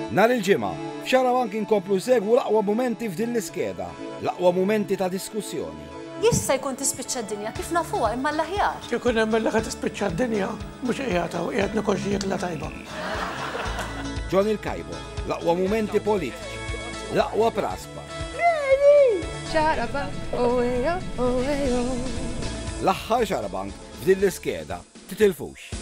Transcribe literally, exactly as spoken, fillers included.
Nar il-ġimgħa, f'Xarabank inkomplu segwu l-aqwa mumenti f'din l-iskeda, l-aqwa mumenti ta' diskussjoni. Jista' jkun tispiċċa d-dinja kif nafuha imma l-aħjar. Kikun hemm l-aħħar tispiċċa d-dinja mhux qiegħed hawn qiegħed nikolxi jekla tajba. John il-Kajbo, l-aqwa mumenti politiċi, l-aqwa praspa. Xarabank, owejo, owejo. L-aħħar Xarabank f'din l-iskeda titilfux.